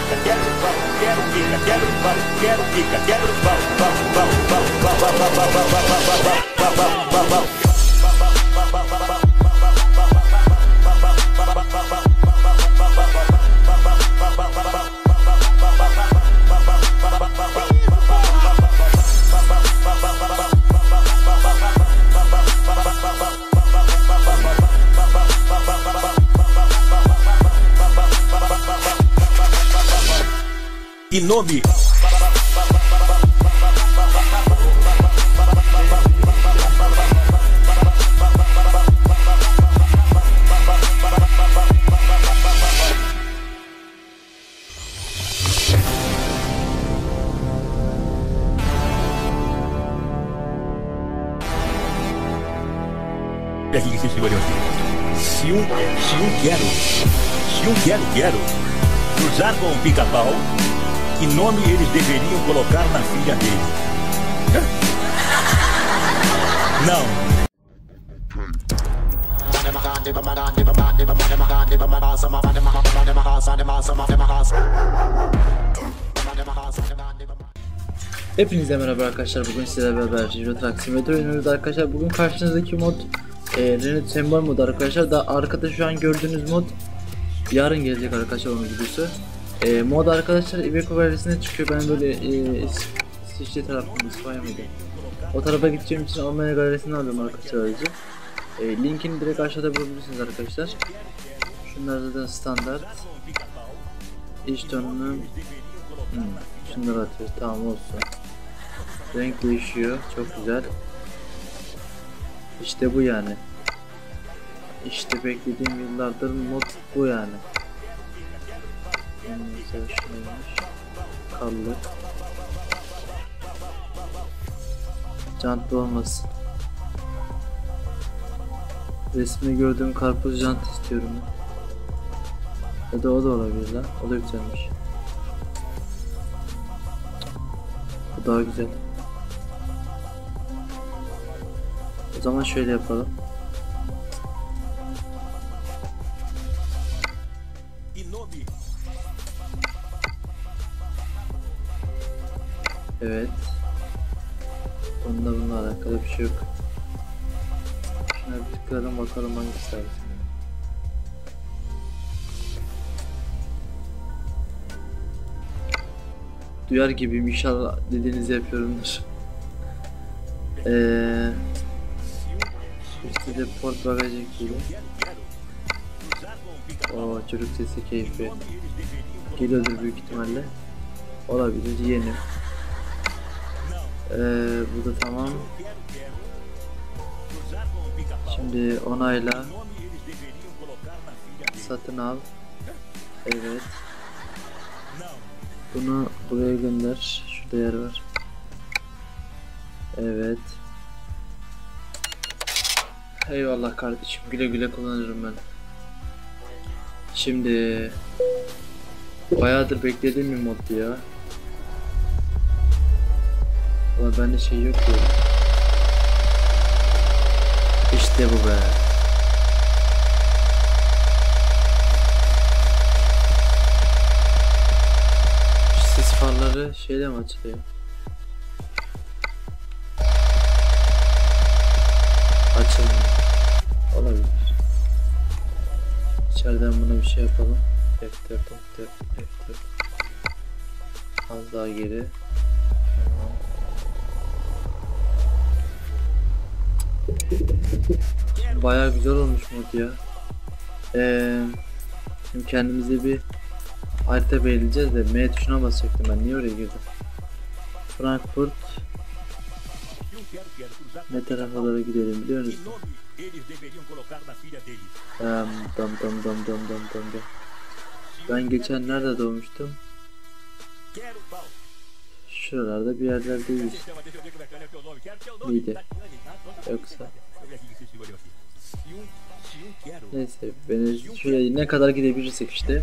Que nome! Se um quero cruzar com um pica-pau, que nome eles deveriam colocar na filha dele? Não. Hepinize merhaba arkadaşlar. Bugün sizlerle beraber Euro Truck Simulator oynuyoruz arkadaşlar. Bugün karşınızdaki mod Renault Sembol modu arkadaşlar. Da arkada şu an gördüğünüz mod yarın gelecek arkadaşlar, onun videosu. Mod arkadaşlar Iveco Galerisi'ne çıkıyor. Ben böyle İsviçre tarafında, İspanya mıydı? O tarafa gideceğim için Almanya Galerisi'ni alıyorum arkadaşlar aracı. Linkini direkt aşağıda bulabilirsiniz arkadaşlar. Şunlar da standart. İç tonunu şunları atıyoruz, tamam olsun. Renk değişiyor, çok güzel. İşte bu yani. İşte beklediğim yıllardır mod bu yani. Mesela şunaymış. Kallı. Jantlı olmasın. Resmi gördüğüm karpuz jant istiyorum. Ya da o da olabilir lan. O da güzelmiş. Bu daha güzel. O zaman şöyle yapalım. Evet. Bununla alakalı bir şey yok. Şuna bir tıklayalım bakalım hangisi lazım. Duyar gibiyim, inşallah dediğinizi yapıyorumdur. Üstü de port bagajı gibi. O çocuk sesi keyfi. Geliyordur büyük ihtimalle. Olabilir, yeni. Bu da tamam. Şimdi onayla. Satın al. Evet. Bunu buraya gönder. Şurada yer var. Evet. Eyvallah kardeşim. Güle güle kullanırım ben. Şimdi bayağıdır beklediğim bir mod ya. Ama bende şey yok ya. İşte bu be. Şu sis farları şeyle mi açılıyor? Açılmıyor. Olabilir. İçeriden buna bir şey yapalım. F4. Az daha geri. Bayağı güzel olmuş mod ya. Şimdi kendimize bir harita belirleyeceğiz de M tuşuna basacaktım ben. Niye oraya girdim? Frankfurt. Ne tarafa doğru gidelim biliyor musun? Dam. Ben geçen nerede doğmuştum? Şuralarda bir yerlerdeyiz. Miydi? Yoksa? Neyse, beni şuraya ne kadar gidebilirsek işte.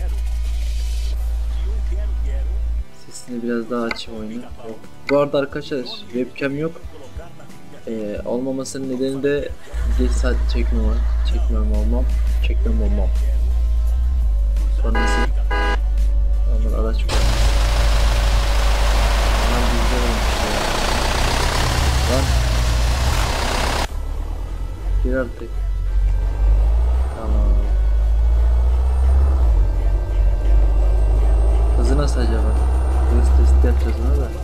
Sesini biraz daha açayım oyunu. Bu arada arkadaşlar webcam yok. Olmamasının nedeni de geç saat çekmem olmam. Sonrası artık. Tamam. Hızı nasıl acaba? Hız testi yapacağız ona da.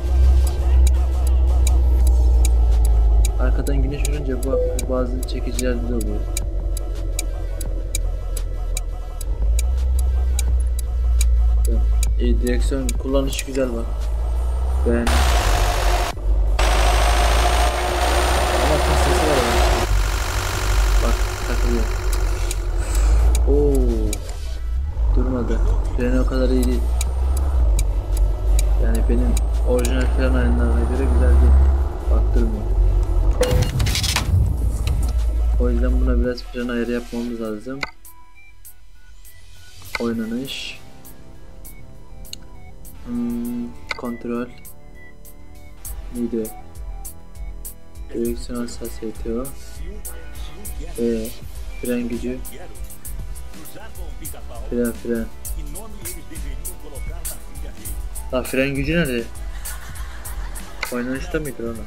Arkadan güneş vurunca bu bazı çekicilerde de oluyor. Direksiyon kullanışı güzel bak. Ben ama ters sesi var ya. Bak takılıyor. Oo. Durmadı. Freni o kadar iyi değil. Yani benim orijinal fren ayarlarına göre güzel değil. Bak durmuyor. O yüzden buna biraz fren ayarı yapmamız lazım. Oynanış. Kontrol. Video. Direksiyon hassasiyeti o. Fren gücü. Fren. La fren gücü nerede? Oynanışta mıydı ona?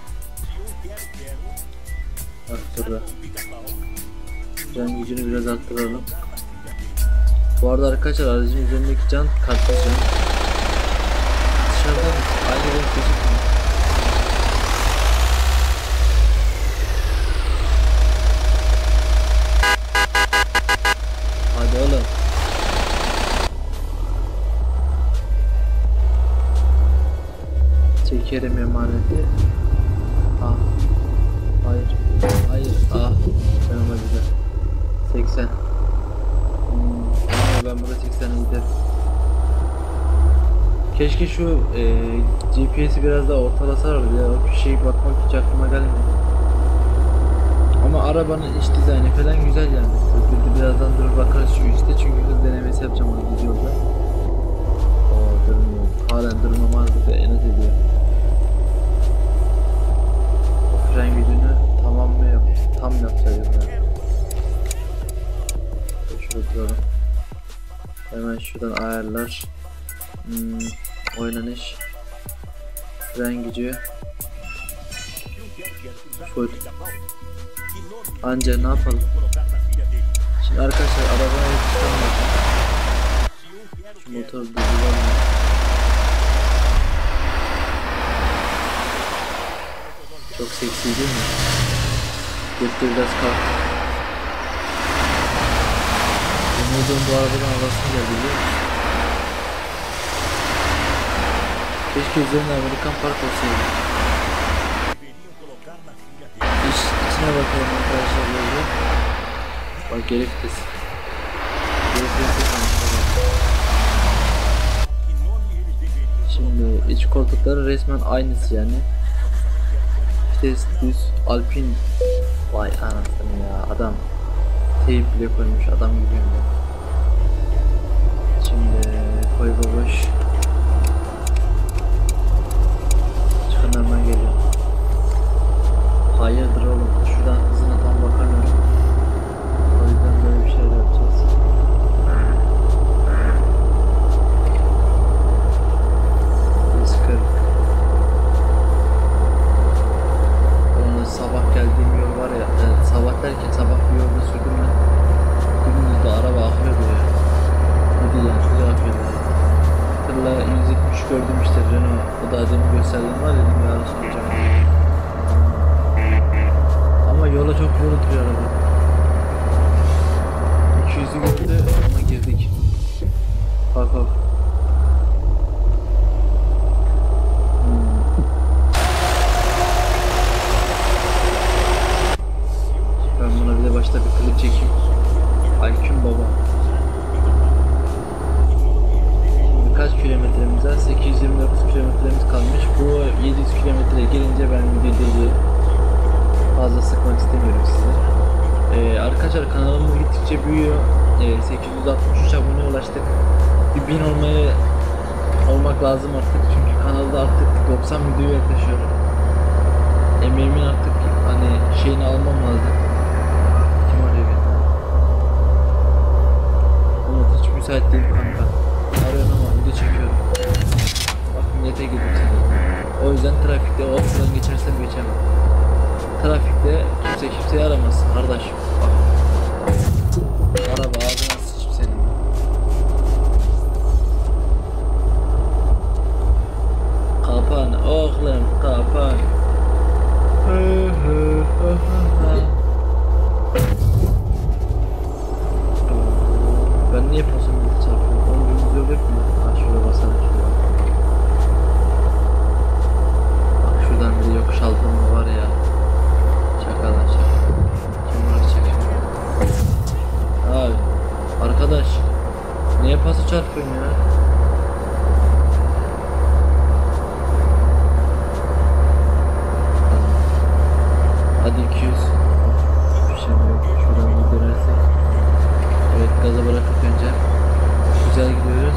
Bak burada. Fren gücünü biraz arttıralım. Bu arada arkadaşlar aracın üzerindeki jant kartlı jant. Dışarıdan aynı renk gözükmüyor. Hadi oğlum. Çekerim emaneti. Ah. Hayır. Hayır. Ah. Fenoma güzel. 80. Ben burada 80'e giderim. Keşke şu GPS'i biraz daha ortalasalardı ya, o köşeye bakmak hiç aklıma gelmedi. Ama arabanın iç dizaynı falan güzel yani. Birazdan durur bakarız şu üstte, çünkü hız denemesi yapacağım onu düz yolda. Oo durmuyor. Halen durmamazlık da inat ediyor. O fren gücünü tam yapacağız yani. Şurada duralım. Hemen şuradan ayarlar. Oynanış. Fren gücü. Full. Anca ne yapalım? Şimdi arkadaşlar arabaya yetiştirmek. Şu motor durduralım. Çok seksi değil mi? Gökte biraz kalktı. Umudum bu arabadan havasını geldi biliyor musun? Keşke üzerinde Amerikan park olsaydı. İçine bakalım arkadaşlar böyle. Bak geri vites. Geri vites şimdi iç koltukları resmen aynısı yani. Vites düz Alpine. Vay anasını ya, adam teyip bile koymuş, adam gibi yani. Şimdi koy baboş. Çıkın hemen geliyor. Hayırdır oğlum, şuradan hızına tam bakamıyorum. O yüzden böyle bir şeyler yapacağız. Sabah geldiğim yol var ya, sabah derken sabah bir yolda sürdüm ben. Dümdüzde araba akıyordu ya. Hadi ya, güzel akıyordu. Tırla 170 gördüm işte, Renault. O da adımı gösterdim var ya, dedim yarın soracağım. Ama yola çok yoğun oturuyor araba. 200'ü gördü ama girdik. Bak bak. Başta bir klip çekeyim. Aykün baba. Şimdi kaç kilometremiz var? 829 kilometremiz kalmış. Bu 700 kilometreye gelince ben videoyu fazla sıkmak istemiyorum size. Arkadaşlar kanalımız gittikçe büyüyor. 863 aboneye ulaştık. Bir 1000 olmak lazım artık. Çünkü kanalda artık 90 videoya yaklaşıyorum. Emeğimin artık hani şeyini almam lazım. Müsait değil kanka. Arıyorum ama video çekiyorum. Bak millete girdim sana. O yüzden trafikte o okuldan geçersem geçemem. trafikte kimse kimseyi aramasın kardeşim. Bak. Araba ağzına sıçıp senin. Kapan oğlum kapan. Ben niye pasım çarpıyorum? Onu bir video yok mu? Ha şuraya basalım şuraya. Bak şuradan bir de yokuş altında var ya. Şakalar şaka. Kim uğraşacak şimdi? Abi arkadaş niye pası çarpıyorsun ya? Hadi 200. Hiçbir şey yok. Şuradan bir dönersek. Evet gaza bırakıp önce. Güzel gidiyoruz.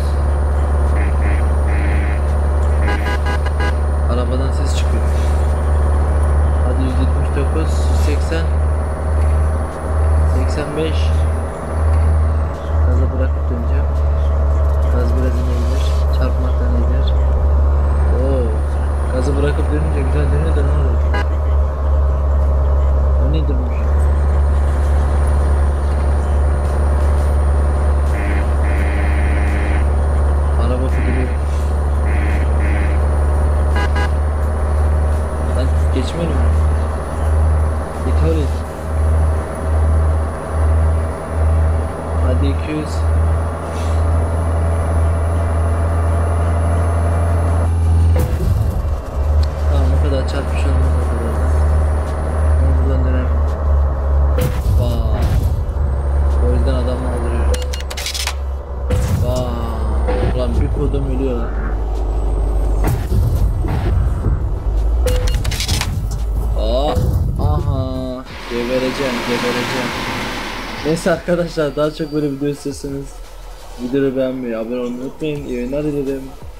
Arabadan ses çıkıyor. Hadi 179, 180, 85. Gaza bırakıp döneceğim. Gaz biraz inebilir. Çarpmaktan inebilir. Oo. Gazı bırakıp dönünce güzel dönüyor da ne olur? O nedir bu? Araba kuduruyor. Lan geçmeli mi? İthal et. Hadi 200. Tamam o kadar çarpmış olmaz o kadar. Ama buradan dönem. Vaa. O yüzden adamı aldırıyoruz. Vaa. Ulan bir kodum ölüyor lan. Aha. Gebereceğim. Neyse arkadaşlar daha çok böyle video istiyorsanız videoyu beğenmeyi, abone olmayı unutmayın. İyi oyunlar dilerim.